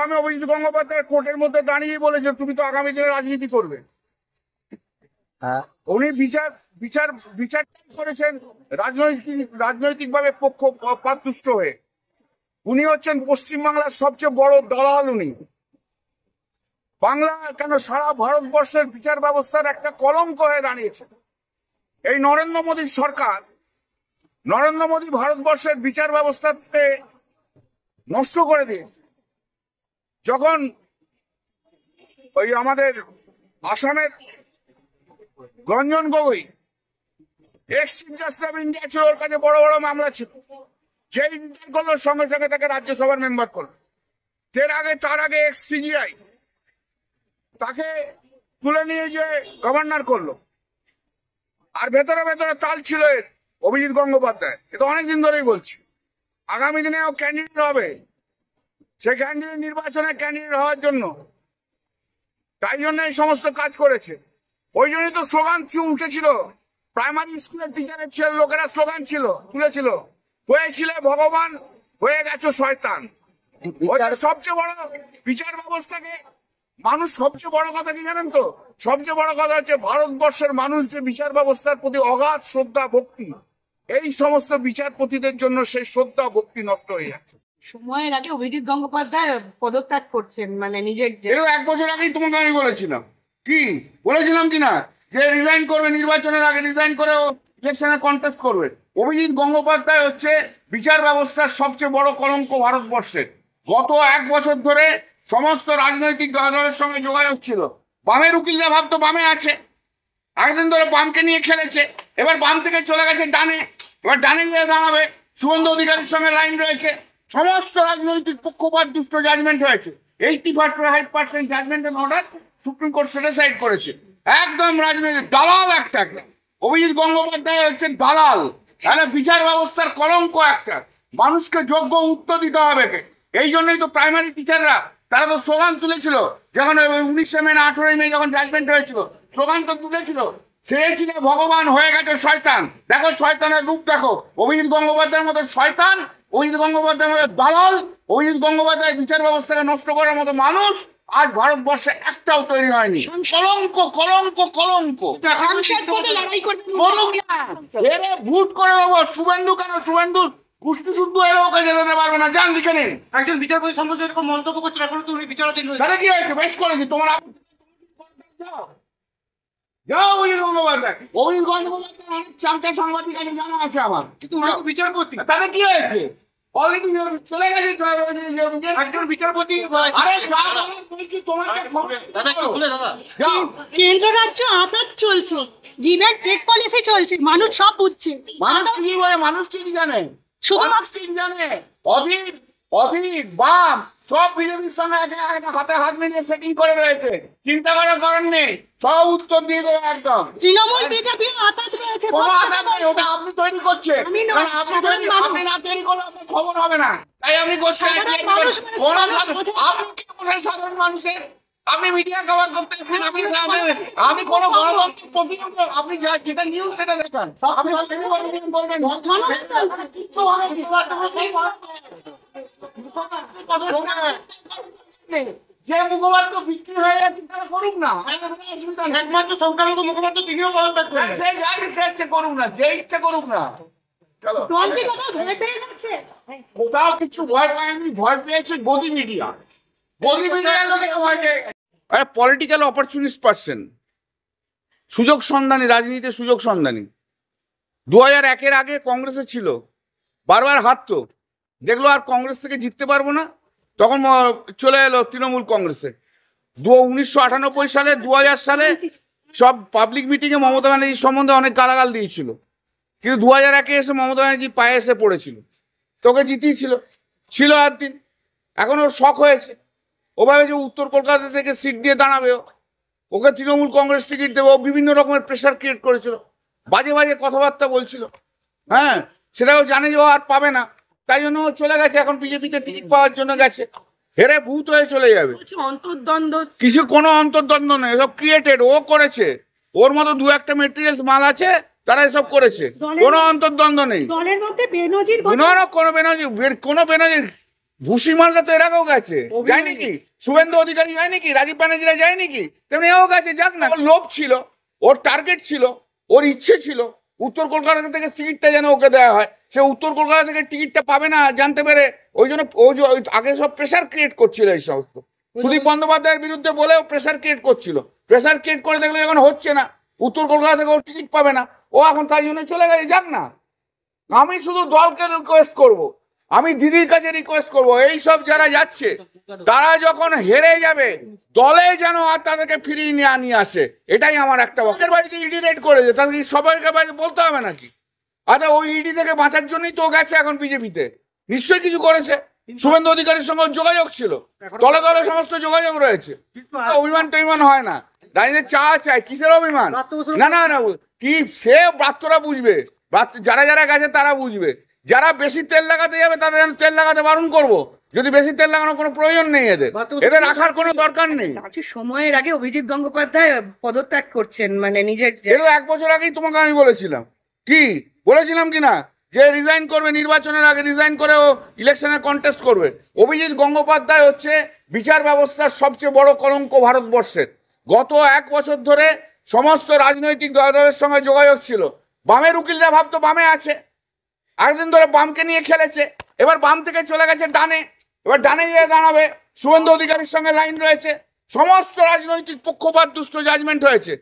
আগামী অভিজিৎ গঙ্গোপাধ্যায় কোর্টের মধ্যে দাঁড়িয়ে বলেছে তুমি তো আগামী দিনে রাজনীতি করবে। হ্যাঁ, উনি বিচার বিচার বিচার করেছেন রাজনৈতিকভাবে পক্ষপাতদুষ্ট হয়ে। উনি হচ্ছেন পশ্চিমবাংলার সবচেয়ে বড় দালাল। উনি বাংলা কেন সারা ভারতবর্ষের বিচার ব্যবস্থার একটা কলঙ্ক হয়ে দাঁড়িয়েছে। এই নরেন্দ্র মোদীর সরকার, নরেন্দ্র মোদী ভারতবর্ষের বিচার ব্যবস্থাকে নষ্ট করে দিয়েছে। যখন ওই আমাদের আসামের Ranjan Gogoi ex chief justice of India ছিল, ওর কাছে বড় বড় মামলা ছিল, যে রিটার্ন করলো সঙ্গে সঙ্গে তাকে রাজ্যসভার মেম্বার করলো। তার আগে এক্স সিজিআই তাকে তুলে নিয়ে যে গভর্নর করলো। আর ভেতরে ভেতরে তাল ছিল অভিজিৎ গঙ্গোপাধ্যায়। এটা অনেকদিন ধরেই বলছি, আগামী দিনে ও ক্যান্ডিডেট হবে। সে ক্যান্ডিডেট নির্বাচনে ক্যান্ডিডেট হওয়ার জন্য, তাই জন্য এই সমস্ত কাজ করেছে। ওই জন্যই তো স্লোগান উঠেছিল, প্রাইমারি স্কুলের টিচারের ছেলে লোকেরা স্লোগান তুলেছিল, হয়েছিলে ভগবান হয়ে গেছো শয়তান। সবচেয়ে বড় বিচার ব্যবস্থাকে মানুষ, সবচেয়ে বড় কথা কি জানেন তো, সবচেয়ে বড় কথা হচ্ছে ভারতবর্ষের মানুষ যে বিচার ব্যবস্থার প্রতি অগাধ শ্রদ্ধা ভক্তি, এই সমস্ত বিচারপতিদের জন্য সেই শ্রদ্ধা ভক্তি নষ্ট হয়ে যাচ্ছে। সময়ের আগে অভিজিৎ গঙ্গোপাধ্যায় পদত্যাগ করছেন, মানে নিজের এও 1 বছর আগেই তোমাকে আমি বলেছিলাম কিনা যে রিজাইন করবে, নির্বাচনের আগে রিজাইন করে ইলেকশনে কন্টেস্ট করবে। অভিজিৎ গঙ্গোপাধ্যায় হচ্ছে বিচার ব্যবস্থার সবচেয়ে বড় কলঙ্ক ভারতবর্ষের। গত 1 বছর ধরে সমস্ত রাজনৈতিক দলের সঙ্গে যোগাযোগ ছিল। বামের উকিলরা ভাবতো বামে আছে, একদিন ধরে বামকে নিয়ে খেলেছে, এবার বাম থেকে চলে গেছে ডানে, এবার ডানে গিয়ে দাঁড়াবে। শুভেন্দু অধিকারীর সঙ্গে লাইন রয়েছে। সমস্ত রাজনৈতিক পক্ষপাত দুষ্ট জাজমেন্ট হয়েছে। 85% জাজমেন্টের অর্ডার সুপ্রিম কোর্ট সেটিসাইড করেছে। একদম রাজনৈতিক দালাল একটা। অভিজিৎ গঙ্গোপাধ্যায় হচ্ছে দালাল, তাহলে বিচার ব্যবস্থার কলঙ্ক একটা। মানুষকে যোগ্য উত্তর দিতে হবে। এই জন্যই তো প্রাইমারি টিচাররা তারা তো স্লোগান তুলেছিল, যখন 19 মে না 18 মে যখন জাজমেন্ট হয়েছিল, স্লোগান তো তুলেছিল, ছেড়েছিল ভগবান হয়ে গেছে শয়তান। দেখো শয়তানের রূপ দেখো, অভিজিৎ গঙ্গোপাধ্যায়ের মতো শয়তান, অভিজিৎ গঙ্গোপাধ্যায়ের মতো দালাল, অভিজিৎ গঙ্গোপাধ্যায় বিচার ব্যবস্থাকে নষ্ট করার মতো মানুষ আজ ভারতবর্ষে একটাও তৈরি হয়নি। কলঙ্ক কলঙ্ক কলঙ্ক। ভোট করে দেবো শুভেন্দু, কেন শুভেন্দু কুষ্টি শুদ্ধ এলে ওকে যেতে পারবে না। যান লিখে নিন। একজন বিচারপতি সম্বন্ধে এরকম মন্তব্য করছে, এখন তো উনি বিচারাধীন হয়েছে। তাহলে কি হয়েছে? বেশ করেছি তোমার। যাও অভিজিৎ গঙ্গোপাধ্যায়। অভিজিৎ গঙ্গোপাধ্যায় অনেক চামচা সাংবাদিক আছে, জানা আছে আমার। কিন্তু উনি তো বিচারপতি। তাহলে কি হয়েছে? অলরেডি চলে গেছে একজন বিচারপতি। আরে যা বলছি তোমাকে যাও। কেন্দ্র রাজ্য আঘাত চলছে, গিভেন টেক পলিসি চলছে, মানুষ সব বুঝছে। মানুষ কি বলে? মানুষ ঠিক জানে, মানুষ ঠিক জানে। অধীর বাম সব বিজেপির সঙ্গে হাতে হাত মিলিয়ে সেটিং করে রয়েছে। চিন্তা করার কারণ নেই, সব উত্তর দিয়ে দেবে একদম। তৃণমূল বিজেপি আঘাত রয়েছে, কোনো আঘাত নেই, ওটা আপনি তৈরি করছেন। কারণ আপনি না তৈরি করলে আপনার খবর হবে না, তাই আপনি করছেন। আপনি কি বলছেন সাধারণ মানুষের? আপনি মিডিয়া কভার করতে এসেছেন, আপনি কোনো গণতন্ত্র প্রতিনিধি, আপনি যেটা নিউজ সেটা দেখান। আপনি বলবেন যে মুখপাত্র বিক্রি হয়ে গেছে তারা করুক না, একমাত্র সংখ্যালঘু মুখপাত্র তিনিও পদত্যাগ করেন। সেই যা ইচ্ছে করুক না, যে ইচ্ছে করুক না। চলো, কোথাও কিছু ভয় পায়নি, ভয় পেয়েছে গদি মিডিয়া। গদি মিডিয়ার লোকে ভয় পেয়ে গেছে। আরে পলিটিক্যাল অপরচুনিস্ট পারসন, সুযোগ সন্ধানী, রাজনীতিতে সুযোগ সন্ধানী। 2001-এর আগে কংগ্রেসে ছিল, বারবার হারতো, দেখলো আর কংগ্রেস থেকে জিততে পারবো না, তখন চলে এলো তৃণমূল কংগ্রেসে। 1998 সালে 2000 সালে সব পাবলিক মিটিংয়ে মমতা ব্যানার্জি সম্বন্ধে অনেক গালাগাল দিয়েছিল, কিন্তু 2001-এ এসে মমতা ব্যানার্জি পায়ে এসে পড়েছিল, তোকে জিতিয়েছিল ছিল আর দিন। এখন ওর শখ হয়েছে, ও ভাবে যে উত্তর কলকাতা থেকে সিট দিয়ে দাঁড়াবে, ওকে তৃণমূল কংগ্রেস টিকিট দেবে। ও বিভিন্ন রকমের প্রেশার ক্রিয়েট করেছিল, বাজে বাজে কথাবার্তা বলছিল। হ্যাঁ, সেটাও জানে যে ও আর পাবে না, তাই জন্য ও চলে গেছে। এখন বিজেপিতে টিকিট পাওয়ার জন্য গেছে, হেরে ভূত হয়ে চলে যাবে। অন্তর্দ্বন্দ্ব কিছু কোনো অন্তর্দ্বন্দ্ব নেই, সব ক্রিয়েটেড, ও করেছে। ওর মতো 2-1টা মেটেরিয়ালস মাল আছে, তারা এসব করেছে। কোনো অন্তর্দ্বন্দ্ব নেই, দলের মধ্যে বেনজির কোনো বেনজির ভূষিমালরা তো এর আগেও গেছে, যায় নাকি? শুভেন্দু অধিকারী যায় নাকি? রাজীব ব্যানার্জিরা যায় নাকি? তেমনি এও গেছে, যাক না। ওর লোভ ছিল, ওর টার্গেট ছিল, ওর ইচ্ছে ছিল উত্তর কলকাতা থেকে টিকিটটা যেন ওকে দেওয়া হয়। সে উত্তর কলকাতা থেকে টিকিটটা পাবে না জানতে পেরে ওই জন্য আগে সব প্রেশার ক্রিয়েট করছিল এই সমস্ত। সুদীপ বন্দ্যোপাধ্যায়ের বিরুদ্ধে বলেও প্রেশার ক্রিয়েট করছিল। প্রেশার ক্রিয়েট করে দেখলে যখন হচ্ছে না, উত্তর কলকাতা থেকে ও টিকিট পাবে না, ও এখন তাই জন্য চলে গেছে, যাক না। আমি শুধু দলকে রিকোয়েস্ট করব, আমি দিদির কাছে রিকোয়েস্ট করব, এই সব যারা যাচ্ছে তারা যখন হেরে যাবে দলে যেন আর তাদেরকে ফিরিয়ে নিয়ে আসে, এটাই আমার একটা বক্তব্য। বাড়িতে ইডি রেড করেছে, তাদেরকে সবাইকে বলতে হবে নাকি? আচ্ছা, ওই ইডি থেকে বাঁচার জন্যই তো গেছে এখন বিজেপিতে, নিশ্চয়ই কিছু করেছে। শুভেন্দু অধিকারীর সঙ্গে যোগাযোগ ছিল, দলে দলে সমস্ত যোগাযোগ রয়েছে। অভিমান টভিমান হয় না, দাঁড়িয়ে চা চাই, কিসের অভিমান? না না না, কি সে ব্রাত্যরা বুঝবে, যারা যারা গেছে তারা বুঝবে। যারা বেশি তেল লাগাতে যাবে তাদের তেল লাগাতে বারণ করবো, যদি বেশি তেল লাগানোর কোনো প্রয়োজন নেই, এদের রাখার কোনো দরকার নেই। সময়ের আগে অভিজিৎ গঙ্গোপাধ্যায় পদত্যাগ করছেন, মানে নিজের। এগুলো 1 বছর আগেই তোমাকে আমি বলেছিলাম, কি বলেছিলাম কিনা, যে রিজাইন করবে, নির্বাচনের আগে রিজাইন করে ও ইলেকশনে কন্টেস্ট করবে। অভিজিৎ গঙ্গোপাধ্যায় হচ্ছে বিচার ব্যবস্থার সবচেয়ে বড় কলঙ্ক ভারতবর্ষের। গত 1 বছর ধরে সমস্ত রাজনৈতিক দলের সঙ্গে যোগাযোগ ছিল। বামের উকিলরা ভাবতো বামে আছে, একদিন ধরে বামকে নিয়ে খেলেছে, এবার বাম থেকে চলে গেছে ডানে, এবার ডানে গিয়ে দাঁড়াবে। শুভেন্দু অধিকারীর সঙ্গে লাইন রয়েছে। সমস্ত রাজনৈতিক পক্ষপাত দুষ্ট জাজমেন্ট হয়েছে।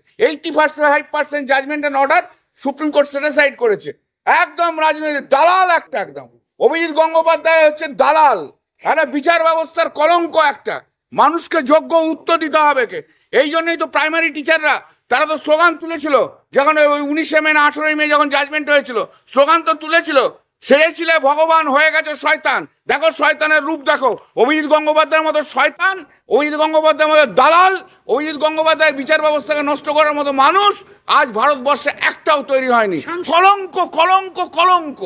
85% judgement and order Supreme Court satisfied করেছে। একদম রাজনৈতিক দালাল একটা, একদম অভিজিৎ গঙ্গোপাধ্যায় হচ্ছে দালাল, একটা বিচার ব্যবস্থার কলঙ্ক একটা। মানুষকে যোগ্য উত্তর দিতে হবে কে। এই জন্যই তো প্রাইমারি টিচাররা তারা তো স্লোগান তুলেছিল, যখন ওই 19 মে না 18 মে যখন জাজমেন্ট হয়েছিল, স্লোগান তো তুলেছিল, সেরেছিলে ভগবান হয়ে গেছে শয়তান। দেখো শয়তানের রূপ দেখো, অভিজিৎ গঙ্গোপাধ্যায়ের মতো শয়তান, অভিজিৎ গঙ্গোপাধ্যায়ের মতো দালাল, অভিজিৎ গঙ্গোপাধ্যায় বিচার ব্যবস্থাকে নষ্ট করার মতো মানুষ আজ ভারতবর্ষে একটাও তৈরি হয়নি। কলঙ্ক কলঙ্ক কলঙ্ক।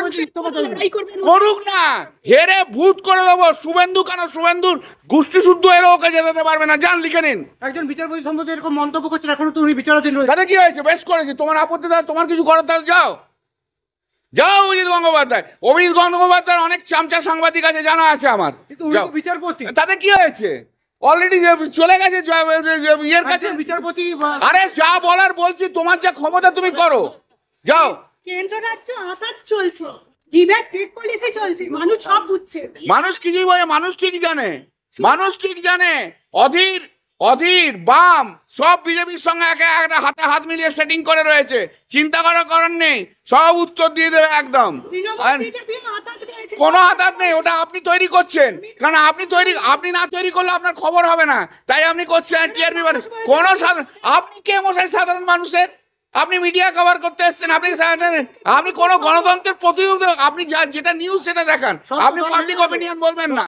করুক না, হেরে ভূত করে দেবো। শুভেন্দু কেন, শুভেন্দুর গোষ্ঠী শুদ্ধ এরা ওকে যেতে পারবে না, যান লিখে নিন। একজন বিচারপতি সম্বন্ধে এরকম মন্তব্য করছেন, এখনো তো উনি বিচারাধীন রয়েছে। তাহলে কি হয়েছে, বেশ করেছে। তোমার আপত্তি, তোমার কিছু করার তাহলে যাও, যাও অভিজিৎ গঙ্গোপাধ্যায়। অভিজিৎ গঙ্গোপাধ্যায়ের অনেক চামচা সাংবাদিক আছে, জানা আছে আমার। বিচারপতি, তাতে কি হয়েছে, অলরেডি চলে গেছে ইয়ের কাছে বিচারপতি। আরে যা বলার বলছি, তোমার যা ক্ষমতা তুমি করো, যাও। কেন্দ্র রাজ্য আঘাত চলছে, ডিবেট ট্রেড পলিসি চলছে, মানুষ সব বুঝছে। মানুষ কিছুই বলে, মানুষ ঠিক জানে, মানুষ ঠিক জানে। অধীর অধীর বাম সব বিজেপির সঙ্গে একটা হাতে হাত মিলিয়ে সেটিং করে রয়েছে, চিন্তা করার নেই, সব উত্তর দিয়ে দেবে একদম। কোনো হাতাত নেই, ওটা আপনি তৈরি করছেন, কারণ আপনি না তৈরি করলে আপনার খবর হবে না, তাই আপনি করছেন টিআরপি। কোনো আপনি কে মশাই সাধারণ মানুষের? আপনি মিডিয়া কভার করতে এসছেন, আপনি কোনো গণতন্ত্রের প্রতিনিধি, আপনি যেটা নিউজ সেটা দেখান, আপনি পাবলিক অপিনিয়ন বলবেন না।